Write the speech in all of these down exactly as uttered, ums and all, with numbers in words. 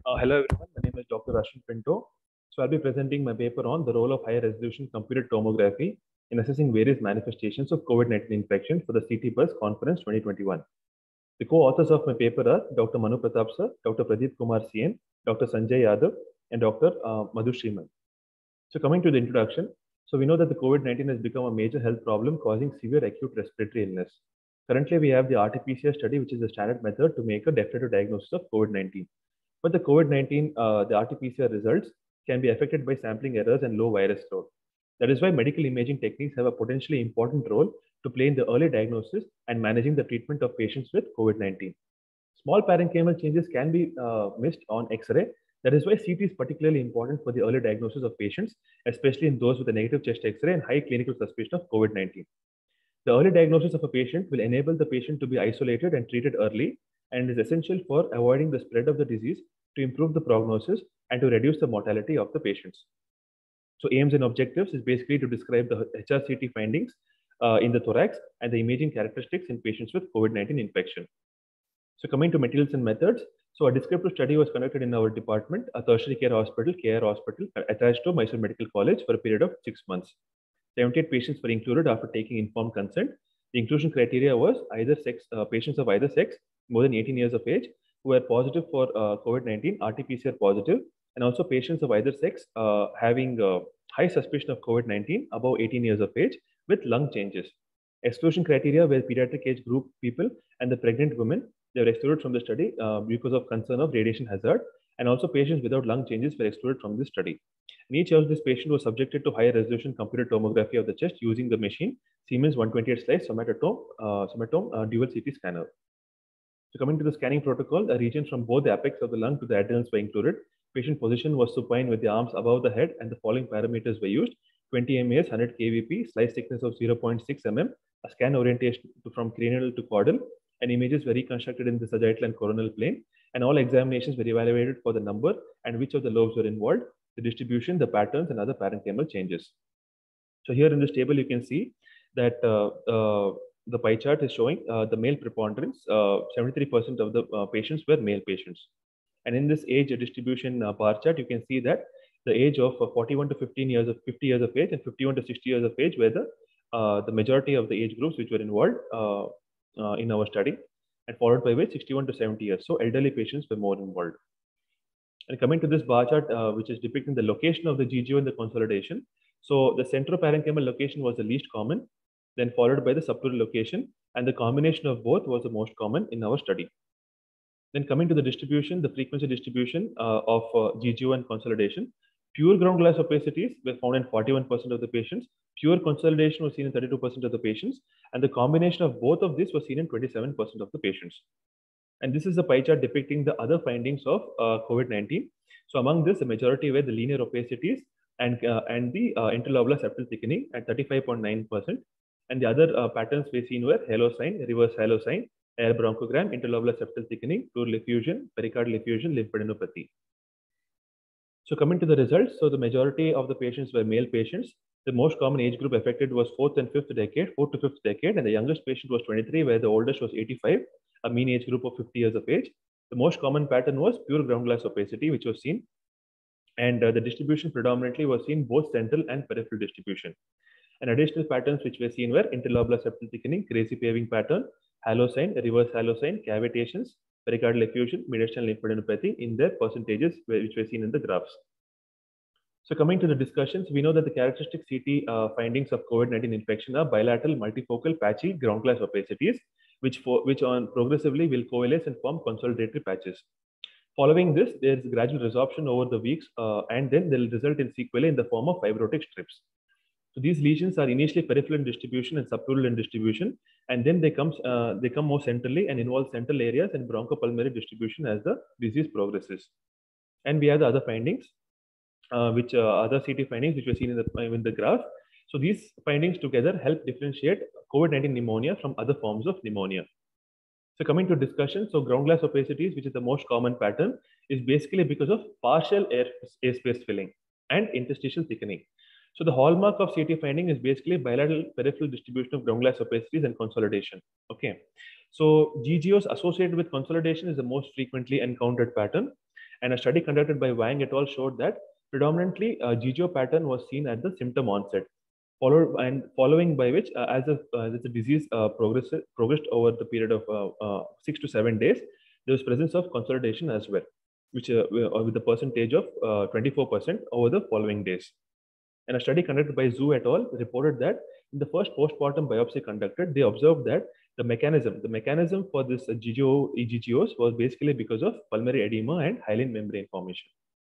Uh, hello everyone, my name is Doctor Ashwin Pinto. So I'll be presenting my paper on the role of high resolution computed tomography in assessing various manifestations of COVID nineteen infection for the C T Buzz Conference twenty twenty-one. The co-authors of my paper are Doctor Manu Pratap sir, Doctor Pradeep Kumar C N, Doctor Sanjay Yadav, and Doctor Uh, Madhu Sriman. So coming to the introduction, so we know that the COVID nineteen has become a major health problem causing severe acute respiratory illness. Currently, we have the R T P C R study, which is the standard method to make a definitive diagnosis of COVID nineteen. But the COVID nineteen, uh, the R T P C R results can be affected by sampling errors and low virus load. That is why medical imaging techniques have a potentially important role to play in the early diagnosis and managing the treatment of patients with COVID nineteen. Small parenchymal changes can be uh, missed on X-ray. That is why C T is particularly important for the early diagnosis of patients, especially in those with a negative chest X-ray and high clinical suspicion of COVID nineteen. The early diagnosis of a patient will enable the patient to be isolated and treated early and is essential for avoiding the spread of the disease, to improve the prognosis, and to reduce the mortality of the patients. So aims and objectives is basically to describe the H R C T findings uh, in the thorax and the imaging characteristics in patients with COVID nineteen infection. So coming to materials and methods, so a descriptive study was conducted in our department, a tertiary care hospital, K R hospital, attached to Mysore Medical College for a period of six months. seventy-eight patients were included after taking informed consent. The inclusion criteria was either sex, uh, patients of either sex, more than eighteen years of age, who were positive for uh, COVID nineteen, R T P C R positive, and also patients of either sex uh, having uh, high suspicion of COVID nineteen, above eighteen years of age, with lung changes. Exclusion criteria were pediatric age group people and the pregnant women. They were excluded from the study uh, because of concern of radiation hazard, and also patients without lung changes were excluded from this study. And each of this patient was subjected to high resolution computed tomography of the chest using the machine Siemens one twenty-eight slice somatotome, uh, somatome uh, dual C T scanner. So coming to the scanning protocol, the regions from both the apex of the lung to the adrenals were included. Patient position was supine with the arms above the head, and the following parameters were used: twenty M E S, one hundred K V P, slice thickness of zero point six millimeters, a scan orientation from cranial to caudal, and images were reconstructed in the sagittal and coronal plane, and all examinations were evaluated for the number and which of the lobes were involved, the distribution, the patterns, and other parenchymal changes. So here in this table, you can see that uh, uh, the pie chart is showing uh, the male preponderance. seventy-three percent of the uh, patients were male patients. And in this age distribution uh, bar chart, you can see that the age of uh, forty-one to fifteen years of fifty years of age and fifty-one to sixty years of age were the, uh, the majority of the age groups which were involved uh, uh, in our study, and followed by which sixty-one to seventy years. So elderly patients were more involved. And coming to this bar chart, uh, which is depicting the location of the G G O in the consolidation. So the centroparenchymal location was the least common, then followed by the subpleural location, and the combination of both was the most common in our study. Then coming to the distribution, the frequency distribution uh, of uh, G G O and consolidation. Pure ground glass opacities were found in forty-one percent of the patients. Pure consolidation was seen in thirty-two percent of the patients, and the combination of both of this was seen in twenty-seven percent of the patients. And this is a pie chart depicting the other findings of uh, COVID nineteen. So among this, the majority were the linear opacities and, uh, and the uh, interlobular septal thickening at thirty-five point nine percent. And the other uh, patterns we seen were halo sign, reverse halo sign, air bronchogram, interlobular septal thickening, pleural effusion, pericardial effusion, lymphadenopathy. So coming to the results, so the majority of the patients were male patients. The most common age group affected was fourth and fifth decade, fourth to fifth decade, and the youngest patient was twenty-three, where the oldest was eighty-five, a mean age group of fifty years of age. The most common pattern was pure ground glass opacity, which was seen, and uh, the distribution predominantly was seen both central and peripheral distribution. And additional patterns which were seen were interlobular septal thickening, crazy paving pattern, halo sign, reverse halo sign, cavitations, pericardial effusion, mediastinal lymphadenopathy in their percentages which were seen in the graphs. So coming to the discussions, we know that the characteristic C T uh, findings of COVID nineteen infection are bilateral, multifocal, patchy ground glass opacities, which, for, which on progressively will coalesce and form consolidatory patches. Following this, there is gradual resorption over the weeks, uh, and then they will result in sequelae in the form of fibrotic strips. So these lesions are initially peripheral in distribution and subpleural in distribution, and then they come uh, they come more centrally and involve central areas and bronchopulmonary distribution as the disease progresses. And we have the other findings, uh, which uh, other C T findings which were seen in the in the graph. So these findings together help differentiate COVID nineteen pneumonia from other forms of pneumonia. So coming to discussion, so ground glass opacities, which is the most common pattern, is basically because of partial air airspace filling and interstitial thickening. So the hallmark of C T finding is basically bilateral peripheral distribution of ground glass opacities and consolidation. Okay, so G G Os associated with consolidation is the most frequently encountered pattern, And a study conducted by Wang et al. Showed that predominantly a G G O pattern was seen at the symptom onset, followed and following by which, uh, as, the, uh, as the disease uh, progressed, progressed over the period of uh, uh, six to seven days, there was presence of consolidation as well, which uh, with a percentage of uh, twenty-four percent over the following days. And a study conducted by Zhu et al. Reported that in the first postmortem biopsy conducted, they observed that the mechanism, the mechanism for this G G O, E G G Os was basically because of pulmonary edema and hyaline membrane formation.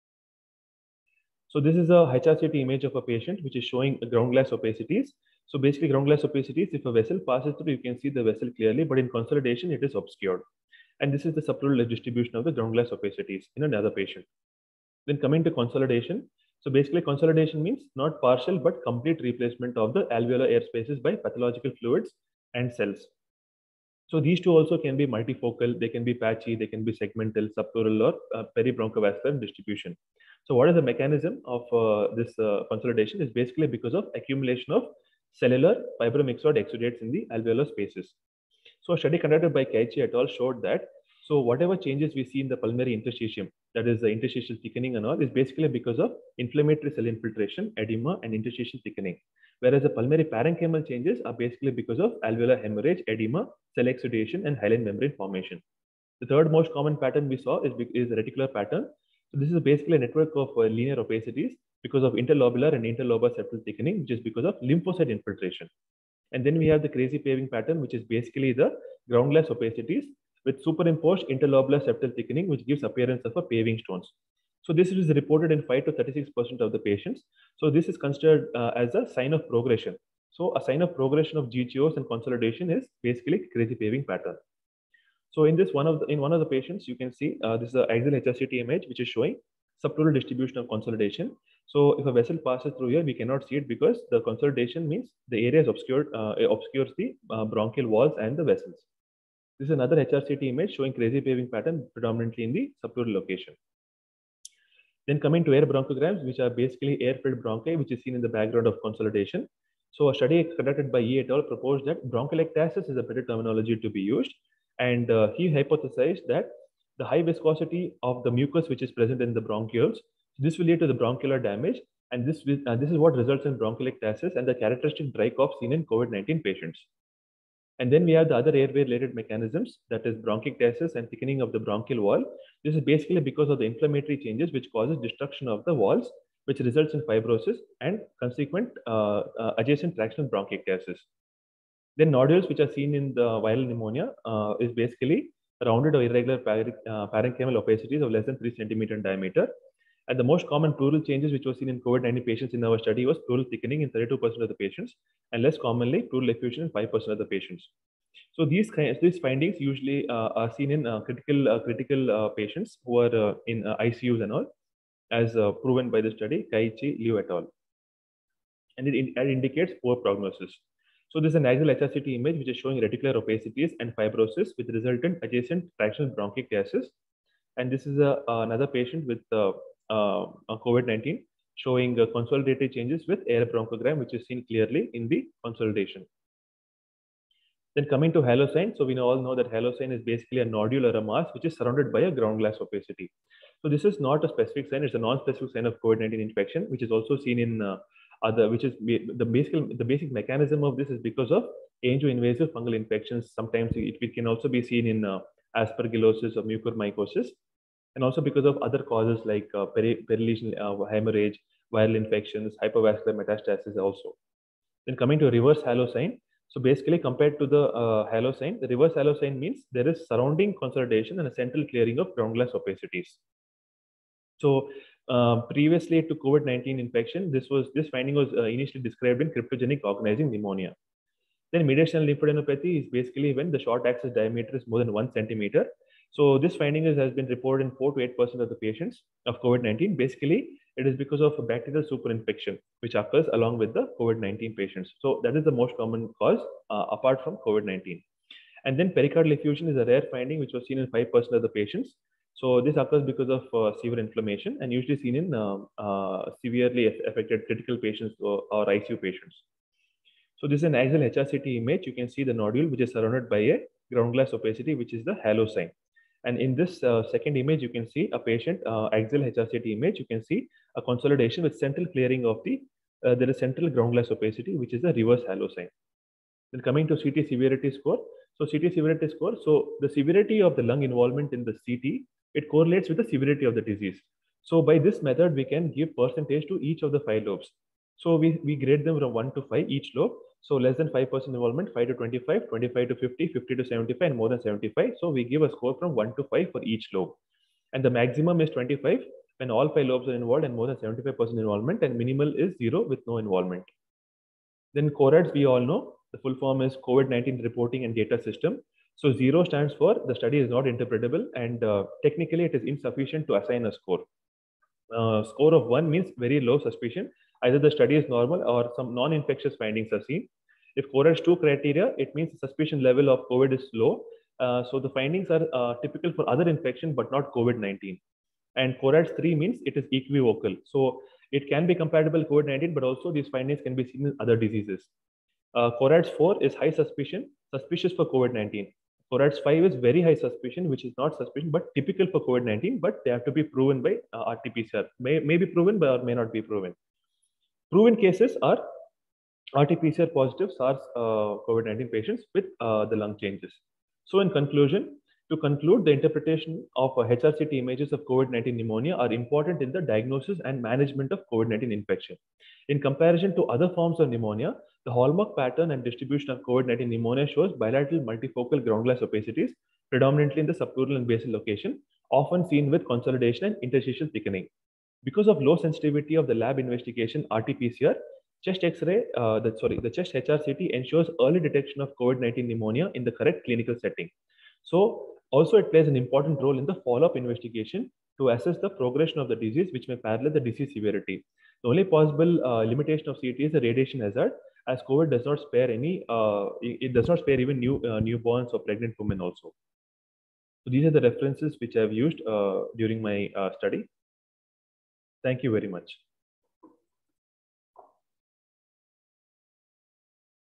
So this is a H R C T image of a patient which is showing ground glass opacities. So basically ground glass opacities, if a vessel passes through, you can see the vessel clearly, but in consolidation, it is obscured. And this is the subpleural distribution of the ground glass opacities in another patient. Then coming to consolidation. So basically consolidation means not partial, but complete replacement of the alveolar air spaces by pathological fluids and cells. So these two also can be multifocal, they can be patchy, they can be segmental, subpleural, or uh, peribronchovascular distribution. So what is the mechanism of uh, this uh, consolidation? Is basically because of accumulation of cellular fibromyxoid exudates in the alveolar spaces. So a study conducted by Keiichi et al. Showed that so whatever changes we see in the pulmonary interstitium, that is the interstitial thickening and all, is basically because of inflammatory cell infiltration, edema, and interstitial thickening. Whereas the pulmonary parenchymal changes are basically because of alveolar hemorrhage, edema, cell exudation, and hyaline membrane formation. The third most common pattern we saw is, is the reticular pattern. So this is basically a network of uh, linear opacities because of interlobular and interlobar septal thickening, which is because of lymphocyte infiltration. And then we have the crazy paving pattern, which is basically the ground glass opacities with superimposed interlobular septal thickening, which gives appearance of a paving stones. So this is reported in five to thirty-six percent of the patients. So this is considered uh, as a sign of progression. So a sign of progression of G G Os and consolidation is basically crazy paving pattern. So in this one of the, in one of the patients, you can see uh, this is an axial H R C T image, which is showing subpleural distribution of consolidation. So if a vessel passes through here, we cannot see it because the consolidation means the area is obscured, uh, obscures the uh, bronchial walls and the vessels. This is another H R C T image showing crazy paving pattern predominantly in the subpleural location. Then coming to air bronchograms, which are basically air-filled bronchi, which is seen in the background of consolidation. So a study conducted by Yi et al. Proposed that broncholectasis is a better terminology to be used. And uh, he hypothesized that the high viscosity of the mucus which is present in the bronchioles, this will lead to the bronchial damage, and this, uh, this is what results in broncholectasis and the characteristic dry cough seen in COVID nineteen patients. And then we have the other airway-related mechanisms, that is bronchiectasis and thickening of the bronchial wall. This is basically because of the inflammatory changes which causes destruction of the walls, which results in fibrosis and consequent uh, uh, adjacent tractional bronchiectasis. Then nodules which are seen in the viral pneumonia uh, is basically rounded or irregular uh, parenchymal opacities of less than three centimeter in diameter. And the most common pleural changes which were seen in COVID nineteen patients in our study was pleural thickening in thirty-two percent of the patients, and less commonly pleural effusion in five percent of the patients. So these these findings usually uh, are seen in uh, critical uh, critical uh, patients who are uh, in uh, I C Us and all, as uh, proven by the study Keiichi, Liu et al. And it, it indicates poor prognosis. So this is an axial H R C T image which is showing reticular opacities and fibrosis with resultant adjacent tractional bronchiectasis. And this is a, another patient with uh, uh, COVID nineteen showing uh, consolidated changes with air bronchogram, which is seen clearly in the consolidation. Then coming to halo sign, so we all know that halo sign is basically a nodule or a mass which is surrounded by a ground glass opacity. So this is not a specific sign; it's a non-specific sign of COVID nineteen infection, which is also seen in uh, other, which is the basic the basic mechanism of this is because of angio-invasive fungal infections. Sometimes it, it can also be seen in uh, aspergillosis or mucormycosis, and also because of other causes like uh, peri perilesional uh, hemorrhage, viral infections, hypervascular metastasis also. Then coming to reverse halo sign. So basically compared to the uh, halo sign, the reverse halo sign means there is surrounding consolidation and a central clearing of ground glass opacities. So uh, previously to COVID nineteen infection, this was this finding was uh, initially described in cryptogenic organizing pneumonia. Then mediastinal lymphadenopathy is basically when the short axis diameter is more than one centimeter. So this finding is, has been reported in four to eight percent of the patients of COVID nineteen. Basically, it is because of a bacterial superinfection, which occurs along with the COVID nineteen patients. So that is the most common cause uh, apart from COVID nineteen. And then pericardial effusion is a rare finding, which was seen in five percent of the patients. So this occurs because of uh, severe inflammation and usually seen in uh, uh, severely affected critical patients or, or I C U patients. So this is an axial H R C T image. You can see the nodule, which is surrounded by a ground glass opacity, which is the halo sign. And in this uh, second image, you can see a patient uh, axial H R C T image. You can see a consolidation with central clearing of the, uh, there is central ground glass opacity, which is the reverse halo sign. Then coming to C T severity score. So C T severity score, so the severity of the lung involvement in the C T, it correlates with the severity of the disease. So by this method, we can give percentage to each of the five lobes. So we, we grade them from one to five each lobe. So less than five percent involvement, five to twenty-five, twenty-five to fifty, fifty to seventy-five, and more than seventy-five. So we give a score from one to five for each lobe. And the maximum is twenty-five when all five lobes are involved and more than seventy-five percent involvement, and minimal is zero with no involvement. Then CORADS, we all know, the full form is COVID nineteen Reporting and Data System. So zero stands for the study is not interpretable, and uh, technically it is insufficient to assign a score. Uh, score of one means very low suspicion. Either the study is normal or some non-infectious findings are seen. If CORADS two criteria, it means the suspicion level of COVID is low. Uh, so the findings are uh, typical for other infection, but not COVID nineteen. And CORADS three means it is equivocal. So it can be compatible COVID nineteen, but also these findings can be seen in other diseases. Uh, CORADS four is high suspicion, suspicious for COVID nineteen. CORADS five is very high suspicion, which is not suspicion, but typical for COVID nineteen, but they have to be proven by uh, R T P C R. May, may be proven, but or may not be proven. Proven cases are R T P C R positive SARS uh, COVID nineteen patients with uh, the lung changes. So in conclusion, to conclude, the interpretation of uh, H R C T images of COVID nineteen pneumonia are important in the diagnosis and management of COVID nineteen infection. In comparison to other forms of pneumonia, the hallmark pattern and distribution of COVID nineteen pneumonia shows bilateral multifocal ground glass opacities, predominantly in the subpleural and basal location, often seen with consolidation and interstitial thickening. Because of low sensitivity of the lab investigation R T P C R, chest X-ray, uh, the, sorry, the chest H R C T ensures early detection of COVID nineteen pneumonia in the correct clinical setting. So also it plays an important role in the follow-up investigation to assess the progression of the disease, which may parallel the disease severity. The only possible uh, limitation of C T is the radiation hazard, as COVID does not spare any, uh, it does not spare even new uh, newborns or pregnant women also. So these are the references which I have used uh, during my uh, study. Thank you very much.